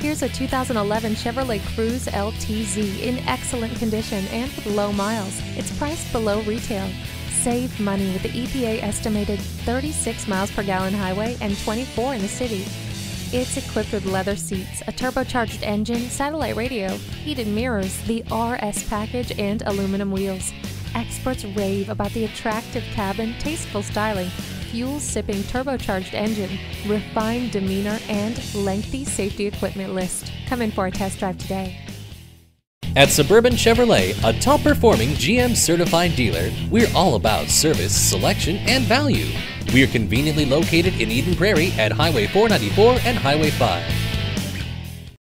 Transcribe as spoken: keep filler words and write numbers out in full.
Here's a two thousand eleven Chevrolet Cruze L T Z in excellent condition and with low miles. It's priced below retail. Save money with the E P A estimated thirty-six miles per gallon highway and twenty-four in the city. It's equipped with leather seats, a turbocharged engine, satellite radio, heated mirrors, the R S package, and aluminum wheels. Experts rave about the attractive cabin, tasteful styling, fuel-sipping turbocharged engine, refined demeanor, and lengthy safety equipment list. Come in for a test drive today. At Suburban Chevrolet, a top-performing G M certified dealer, we're all about service, selection, and value. We are conveniently located in Eden Prairie at Highway four ninety-four and Highway five.